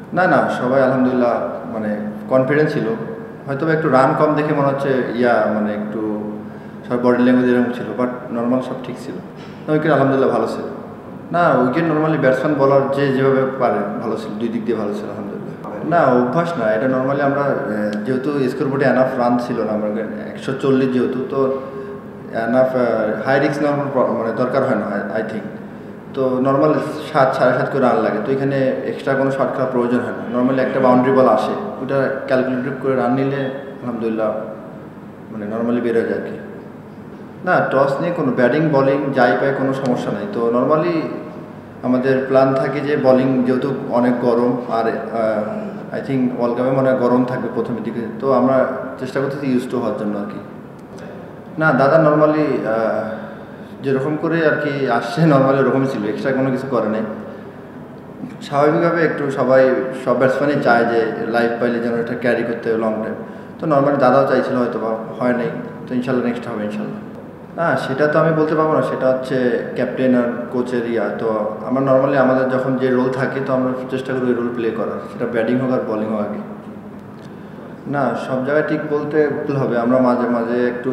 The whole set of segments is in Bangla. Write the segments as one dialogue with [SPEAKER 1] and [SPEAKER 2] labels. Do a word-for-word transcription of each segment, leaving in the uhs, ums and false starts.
[SPEAKER 1] না, না সবাই আলহামদুলিল্লাহ মানে কনফিডেন্ট ছিল। হয়তোবা একটু রান কম দেখে মনে হচ্ছে ইয়া মানে একটু সবার বডি ল্যাঙ্গুয়েজ এরকম ছিল, বাট নরমাল সব ঠিক ছিল। না উইকেট আলহামদুলিল্লাহ ভালো ছিল। না উইকেট নরমালি ব্যাটসম্যান বলার যে যেভাবে পারে ভালো ছিল, দুই দিক দিয়ে ভালো ছিল আলহামদুলিল্লাহ। না অভ্যাস না, এটা নরমালি আমরা যেহেতু স্কোর বোর্ডে এনাফ রান ছিল না আমার একশো চল্লিশ যেহেতু, তো এনাফ হাই রিস্ক নেওয়ার মানে দরকার হয় না আই থিঙ্ক। তো নর্মাল সাত সাড়ে সাত করে রান লাগে, তো এখানে এক্সট্রা কোনো শট খেলার প্রয়োজন হয় না। নর্মালি একটা বাউন্ডারি বল আসে, ওটা ক্যালকুলেটেড করে রান নিলে আলহামদুলিল্লাহ মানে নর্মালি বের হয়ে যায় আর কি। না টস নিয়ে কোনো ব্যাটিং বলিং যাই পায় কোনো সমস্যা নাই। তো নর্মালি আমাদের প্ল্যান থাকে যে বলিং যেহেতু অনেক গরম, আর আই থিঙ্ক ওয়ার্ল্ড কাপে মনে হয় গরম থাকবে প্রথমের দিকে, তো আমরা চেষ্টা করতেছি ইউজ টু হওয়ার জন্য আর কি। না দাদা নর্মালি যেরকম করে আর কি আসছে নর্মালি ওরকমই ছিল, এক্সট্রা কোনো কিছু করে নাই। স্বাভাবিকভাবে একটু সবাই সব ব্যাটসম্যানই চায় যে লাইফ পাইলে যেন এটা ক্যারি করতে হবে লং টাইম। তো নর্মালি দাদাও চাইছিল, হয়তো বা হয় নাই, তো ইনশাল্লাহ নেক্সট হবে ইনশাল্লাহ। হ্যাঁ সেটা তো আমি বলতে পারবো না, সেটা হচ্ছে ক্যাপ্টেন আর কোচের ইয়া। তো আমরা নর্মালি আমাদের যখন যে রোল থাকে তো আমরা চেষ্টা করি ওই রোল প্লে করার, সেটা ব্যাটিং হোক আর বলিং হোক আগে। না সব জায়গায় ঠিক বলতে ভুল হবে, আমরা মাঝে মাঝে একটু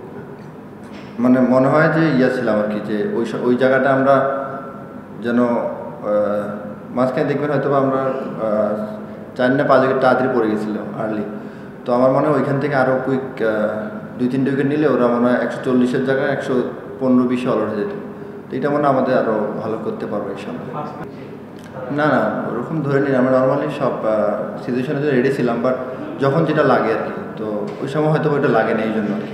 [SPEAKER 1] মানে মনে হয় যে ইয়া ছিলাম আর কি, যে ওই ওই জায়গাটা আমরা যেন মাঝখানে দেখবেন হয়তো বা আমরা চার না পাঁচ উইকেট তাড়াতাড়ি পড়ে গেছিলো আর্লি। তো আমার মনে হয় ওইখান থেকে আরও কুইক দুই তিনটে উইকেট নিলে ওরা মনে হয় একশো চল্লিশের জায়গায় একশো পনেরো বিশে অল হয়ে যেত। তো এটা মনে হয় আমাদের আরও ভালো করতে পারবো এই সময়। না না ওরকম ধরে নিই, আমরা নর্মালি সব সিচুয়েশনে তো রেডি ছিলাম, বাট যখন যেটা লাগে আর কি, তো ওই সময় হয়তো ওইটা লাগে না এই জন্য আর কি।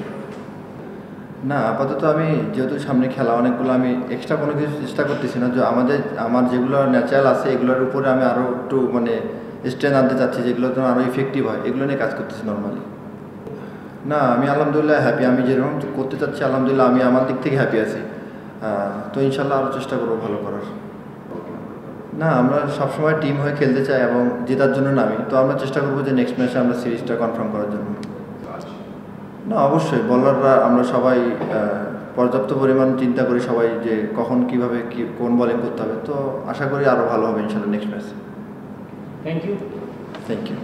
[SPEAKER 1] না আপাতত আমি যেহেতু সামনে খেলা অনেকগুলো, আমি এক্সট্রা কোনো কিছু চেষ্টা করতেছি না। যে আমাদের আমার যেগুলো ন্যাচারাল আছে এগুলোর উপরে আমি আরও একটু মানে স্ট্রেন্থ আনতে চাচ্ছি, যেগুলো তো আরও ইফেক্টিভ হয়, এগুলো নিয়ে কাজ করতেছি নর্মালি। না আমি আলহামদুলিল্লাহ হ্যাপি, আমি যেরকম করতে চাচ্ছি আলহামদুলিল্লাহ আমি আমার দিক থেকে হ্যাপি আছি। তো ইনশাল্লাহ আরও চেষ্টা করবো ভালো করার। না আমরা সবসময় টিম হয়ে খেলতে চাই এবং জেতার জন্য নামি, তো আমরা চেষ্টা করবো যে নেক্সট ম্যাচে আমরা সিরিজটা কনফার্ম করার জন্য। না অবশ্যই বলাররা আমরা সবাই পর্যাপ্ত পরিমাণ চিন্তা করি সবাই, যে কখন কিভাবে কি কোন বোলিং করতে হবে। তো আশা করি আরও ভালো হবে ইনশাল্লাহ next match.
[SPEAKER 2] Thank you.
[SPEAKER 1] Thank you.